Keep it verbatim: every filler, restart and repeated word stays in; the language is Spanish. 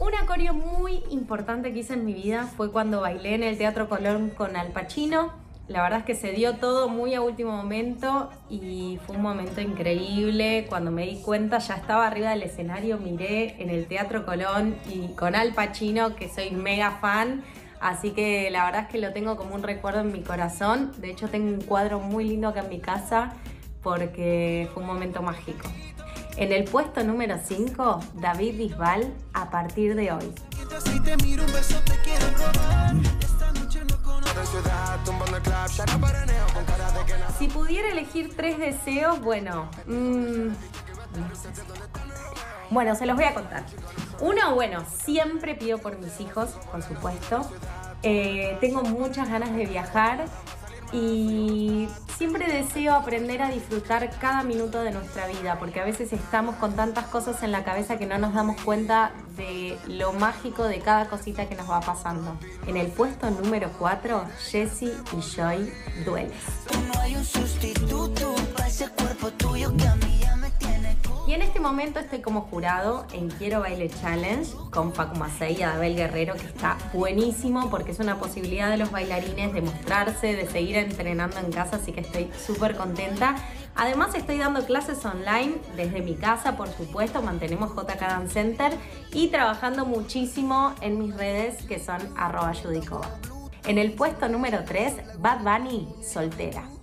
Una coreo muy importante que hice en mi vida fue cuando bailé en el Teatro Colón con Al Pacino. La verdad es que se dio todo muy a último momento y fue un momento increíble. Cuando me di cuenta ya estaba arriba del escenario, miré en el Teatro Colón y con Al Pacino, que soy mega fan. Así que la verdad es que lo tengo como un recuerdo en mi corazón. De hecho tengo un cuadro muy lindo acá en mi casa porque fue un momento mágico. En el puesto número cinco, David Bisbal, A partir de hoy. Si pudiera elegir tres deseos, bueno, mmm, bueno, se los voy a contar. Uno, bueno, siempre pido por mis hijos, por supuesto. Eh, tengo muchas ganas de viajar y siempre deseo aprender a disfrutar cada minuto de nuestra vida, porque a veces estamos con tantas cosas en la cabeza que no nos damos cuenta de lo mágico de cada cosita que nos va pasando. En el puesto número cuatro, Jessie y Joy, Dueles. No hay un sustituto para ese cuerpo tuyo que a mí ya me tiene. Y en este momento estoy como jurado en Quiero Baile Challenge con Paco Macei y Adabel Guerrero, que está buenísimo porque es una posibilidad de los bailarines de mostrarse, de seguir entrenando en casa, así que estoy súper contenta. Además estoy dando clases online desde mi casa, por supuesto, mantenemos J K Dance Center y trabajando muchísimo en mis redes que son arroba Judicova. En el puesto número tres, Bad Bunny, Soltera.